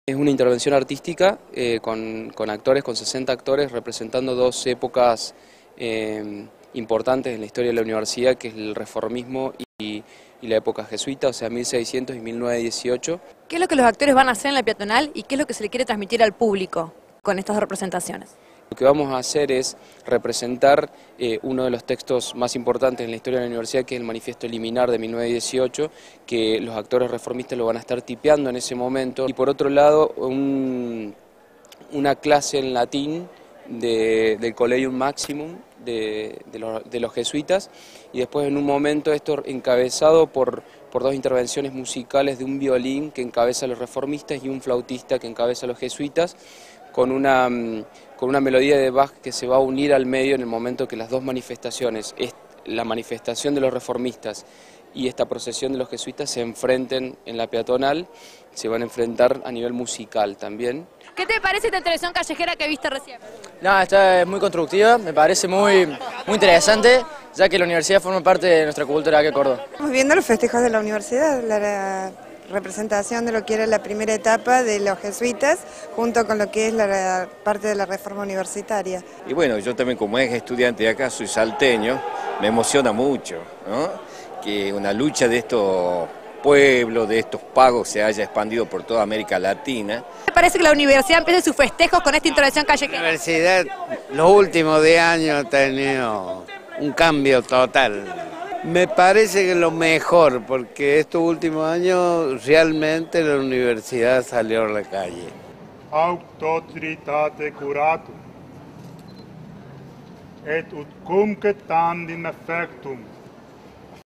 Es una intervención artística con actores, con 60 actores, representando dos épocas importantes en la historia de la universidad, que es el reformismo y la época jesuita, o sea, 1600 y 1918. ¿Qué es lo que los actores van a hacer en la peatonal y qué es lo que se le quiere transmitir al público con estas dos representaciones? Lo que vamos a hacer es representar uno de los textos más importantes en la historia de la universidad, que es el Manifiesto Liminar de 1918, que los actores reformistas lo van a estar tipeando en ese momento. Y por otro lado, una clase en latín del Collegium Maximum de los jesuitas, y después en un momento esto encabezado por dos intervenciones musicales de un violín que encabeza a los reformistas y un flautista que encabeza a los jesuitas, con una melodía de Bach que se va a unir al medio en el momento que las dos manifestaciones, la manifestación de los reformistas y esta procesión de los jesuitas, se enfrenten en la peatonal, se van a enfrentar a nivel musical también. ¿Qué te parece esta intervención callejera que viste recién? No, está muy constructiva, me parece muy interesante, ya que la universidad forma parte de nuestra cultura aquí en Córdoba. Estamos viendo los festejos de la universidad, la representación de lo que era la primera etapa de los jesuitas, junto con lo que es la parte de la reforma universitaria. Y bueno, yo también como ex estudiante de acá, soy salteño, me emociona mucho, ¿no? Que una lucha de estos pueblos, de estos pagos, se haya expandido por toda América Latina. ¿Te parece que la universidad empiece sus festejos con esta intervención callejera? La universidad los últimos 10 años ha tenido un cambio total. Me parece que lo mejor, porque estos últimos años realmente la universidad salió a la calle. Auctoritate curatum, et ut cumque tandem effectum,